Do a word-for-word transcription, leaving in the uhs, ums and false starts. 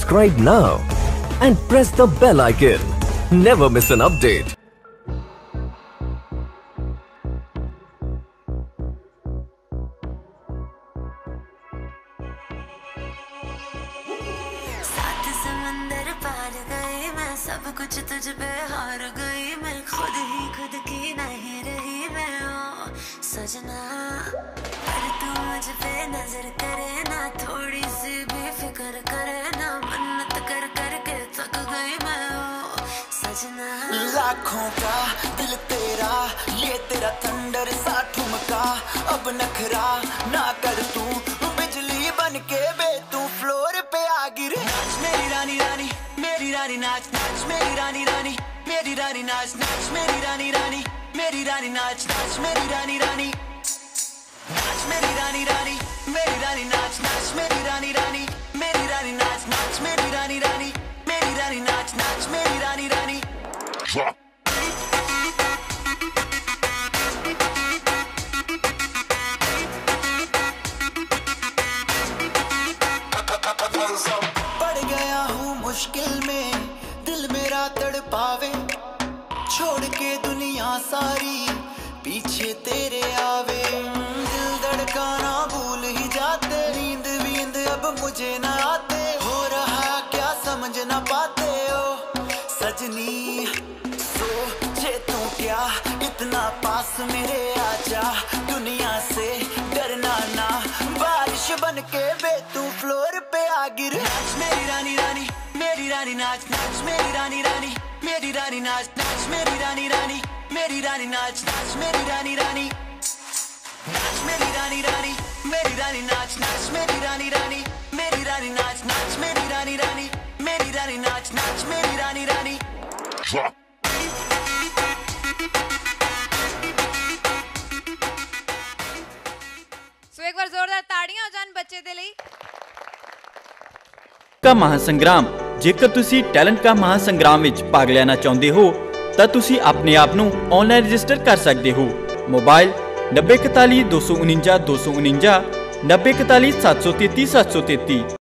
Subscribe now and press the bell icon. Never miss an update. सात समंदर पार गई मैं, सब कुछ तुझ पे हार गई मैं, खुद ही खुद की नहीं रही मैं ओ सजना। पर तू मुझ पे नजर करे ना, थोड़ी सी भी फिक्र करे ना, मन्नत कर कर के थक गई मैं ओ सजना। लाखों का दिल तेरा, ये तेरा थंडर सा ठुमका, अब नखरा ना कर तू, बिजली बन के बे तू फ्लोर पे आ गिरे। नाच मेरी रानी रानी मेरी रानी नाच, नाच मेरी रानी रानी मेरी रानी नाच, नाच मेरी रानी रानी मेरी रानी नाच, नाच मेरी रानी रानी नाच मेरी रानी रानी मेरी रानी नाच, नाच मेरी रानी रानी मेरी रानी नाच, नाच मेरी रानी रानी मेरी रानी नाच, नाच मेरी रानी रानी। पड़ गया हूँ मुश्किल में, दिल मेरा तड़पावे, छोड़ के दुनिया सारी पीछे तेरे आवे। दिल धड़काना भूल ही जाते, नींद वींद अब मुझे न आते, हो रहा क्या समझ न पाते हो सजनी। सोचे तू क्या इतना पास मेरे आजा, दुनिया से डरना ना, बारिश बन के बे तू फ्लोर पे आ गिर। नाच मेरी रानी रानी मेरी रानी नाच, नाच मेरी रानी रानी मेरी रानी नाच, नाच मेरी रानी रानी मेरी रानी नाच, नाच मेरी रानी रानी नाच मेरी रानी रानी मेरी रानी नाच, नाच मेरी रानी रानी मेरी रानी नाच, नाच मेरी रानी रानी मेरी रानी नाच, नाच मेरी रानी रानी। सो एक बार जोरदार ताड़ियां हो जान बच्चे दे ਲਈ। का महासंग्राम जेकर तुसी टैलेंट का महासंग्राम विच भाग लेना चाहते हो तो तुसी अपने आप नू ऑनलाइन रजिस्टर कर सकते हो। मोबाइल नब्बे इकताली दो सौ उनंजा दो सौ उनंजा, नब्बे इकताली सत्त सौ तेती सत्त सौ तेती।